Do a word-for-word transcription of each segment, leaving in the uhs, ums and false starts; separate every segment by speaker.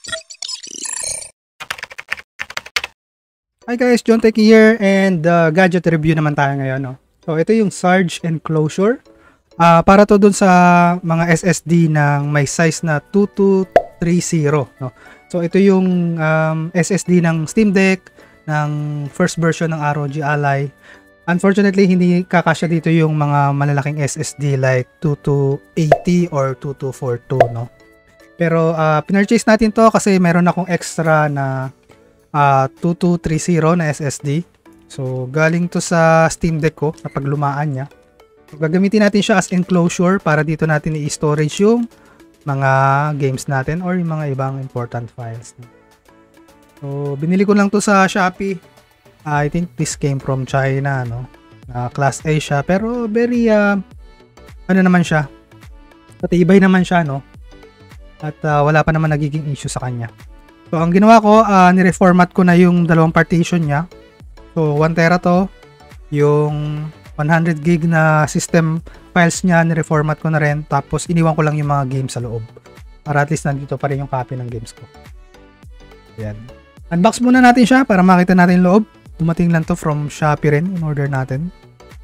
Speaker 1: Hi guys, John Tech here and uh, gadget review naman tayo ngayon. No? So ito yung Sarge enclosure. Uh, para to dun sa mga S S D ng may size na two two three zero. No? So ito yung um, S S D ng Steam Deck, ng first version ng R O G Ally. Unfortunately, hindi kakasya dito yung mga malalaking S S D like two two eighty or two two forty-two. No? Pero uh, pinurchase natin to kasi meron akong extra na Uh, two two three zero na S S D. So galing to sa Steam Deck ko na paglumaan niya. So, gagamitin natin siya as enclosure para dito natin i-storage yung mga games natin or yung mga ibang important files. So binili ko lang to sa Shopee. uh, I think this came from China, no? Uh, class A siya pero very uh, ano naman siya, patibay naman siya, no? At uh, wala pa naman nagiging issue sa kanya. So, ang ginawa ko, uh, nireformat ko na yung dalawang partition niya. So, one tera to. Yung one hundred gig na system files niya, nireformat ko na rin. Tapos, iniwan ko lang yung mga games sa loob. Para at least nandito pa rin yung copy ng games ko. Ayan. Unbox muna natin siya para makita natin yung loob. Dumating lang to from Shopee rin. In order natin.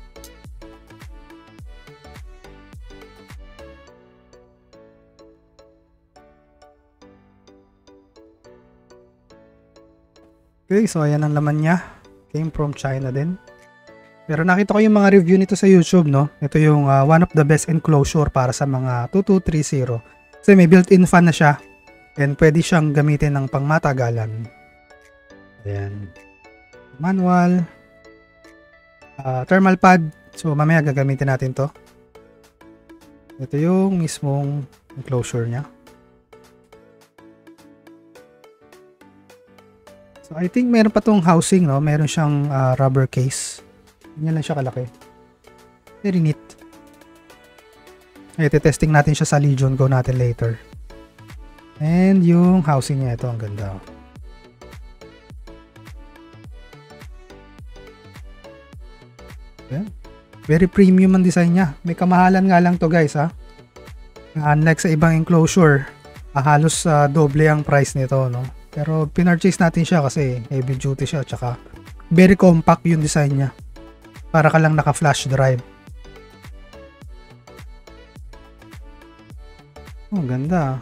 Speaker 1: Okay, so ayan ang laman niya. Came from China din. Pero nakita ko yung mga review nito sa YouTube, no? Ito yung uh, one of the best enclosure para sa mga two two three zero. Kasi may built-in fan na siya. And pwede siyang gamitin ng pangmatagalan. Ayan. Manual. Uh, thermal pad. So mamaya gagamitin natin to. Ito yung mismong enclosure niya. So I think meron pa tong housing, no? Meron siyang uh, rubber case. Ganyan lang siya kalaki. Very neat. Ay, testing natin siya sa Legion Go natin later. And yung housing niya, ito ang ganda. Yeah. Very premium ang design niya. May kamahalan nga lang to guys, ha. Unlike sa ibang enclosure, ah, halos uh, doble ang price nito, no? Pero pinurchase natin siya kasi heavy duty siya, tsaka very compact yung design niya. Para ka lang naka flash drive. Oh, ganda.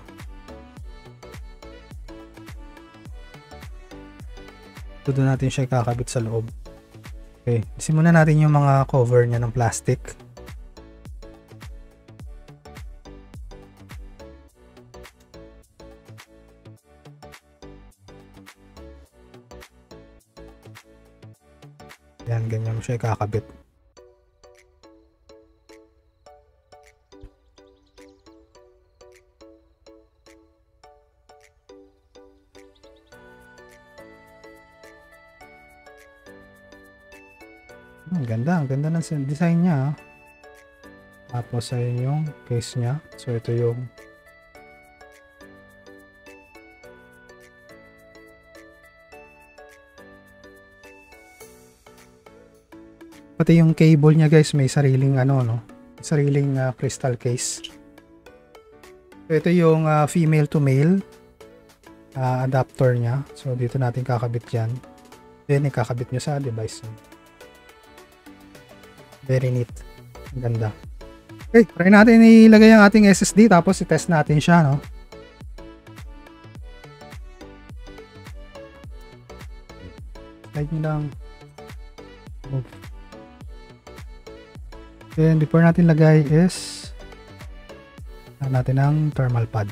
Speaker 1: Ito doon natin siya kakabit sa loob. Okay, simulan natin yung mga cover niya ng plastic. Yan, ganyan mo siya ikakabit. Ang ganda, ang ganda ng design niya. Tapos ayun yung case niya. So ito yung pati yung cable niya guys, may sariling ano, no? Sariling uh, crystal case. So, ito yung uh, female to male uh, adapter niya. So dito natin kakabit yan. Then ikakabit nyo sa device nyo. Very neat. Ang ganda. Okay, try natin ilagay ang ating S S D tapos i-test natin siya, no? Slide nyo lang. Move. Then before natin lagay is natin ang thermal pad.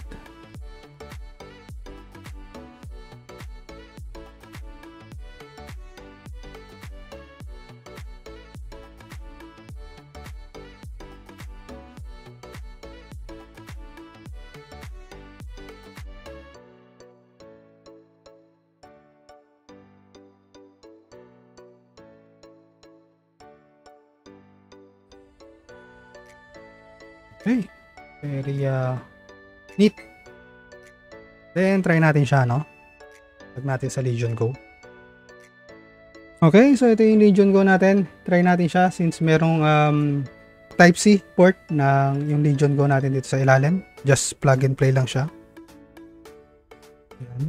Speaker 1: Okay, very uh, neat. Then try natin siya, no? Tag natin sa Legion Go. Okay, so ito yung Legion Go natin. Try natin siya since merong um, Type C port ng yung Legion Go natin dito sa ilalim. Just plug and play lang siya. Ayan.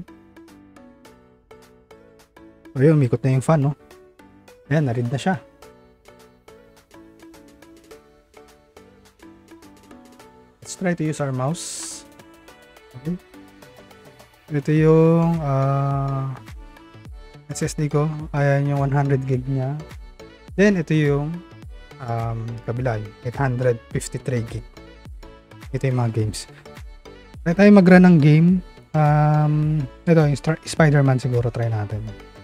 Speaker 1: So yun, umikot na yung fan, no? Ayan, na-read na siya. Let's try to use our mouse. Okay. Ito yung uh, S S D ko. Ayan yung one hundred gig niya. Then, ito yung um, kabila, eight hundred fifty-three gig. Ito yung mga games. Try tayo mag-run ng game. Um, ito, yung Spider-Man siguro try natin.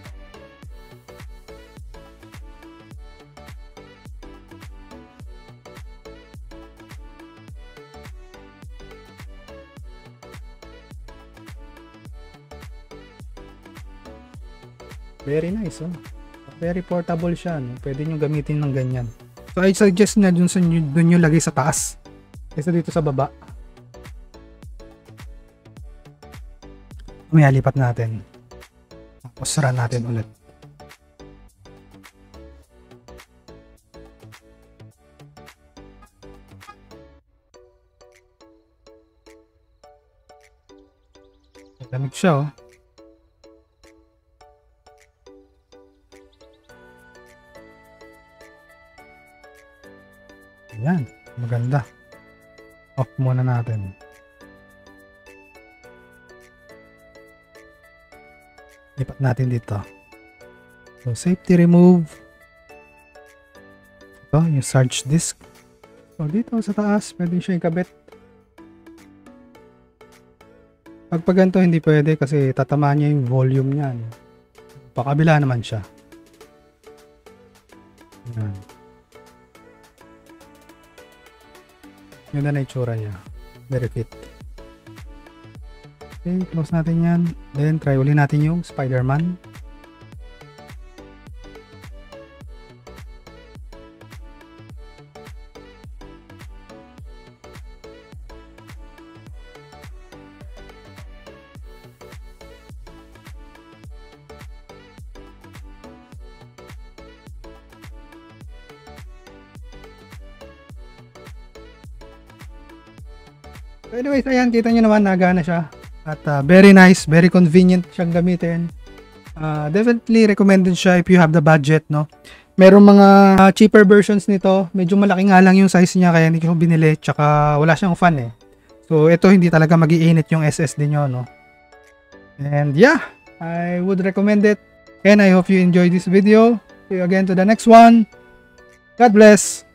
Speaker 1: Very nice, oh. Very portable siya, no? Pwede nyo gamitin ng ganyan. So, I suggest na dun, sa, dun nyo lagay sa taas. Kaysa dito sa baba. May lipat natin. Tapos run natin ulit. Lamig siya, oh. Ayan, maganda. Off muna natin. Lipat natin dito. So, safety remove. Ito, yung surge disk. So, dito sa taas, pwede siya ikabit. Pag pag ganito, hindi pwede kasi tatamaan niya yung volume niya. Pakabila naman siya. Ayan. Yun na na itsura niya. Very fit. Okay, close natin yan. Then, try uli natin yung Spider-Man. So anyways, ayan, kita nyo naman, nagana siya. At uh, very nice, very convenient siyang gamitin. Uh, definitely recommended siya if you have the budget, no? Merong mga uh, cheaper versions nito. Medyo malaki nga lang yung size niya, kaya hindi ko binili. Tsaka wala siyang fan, eh. So ito, hindi talaga mag-iinit yung S S D nyo, no? And yeah, I would recommend it. And I hope you enjoyed this video. See you again to the next one. God bless!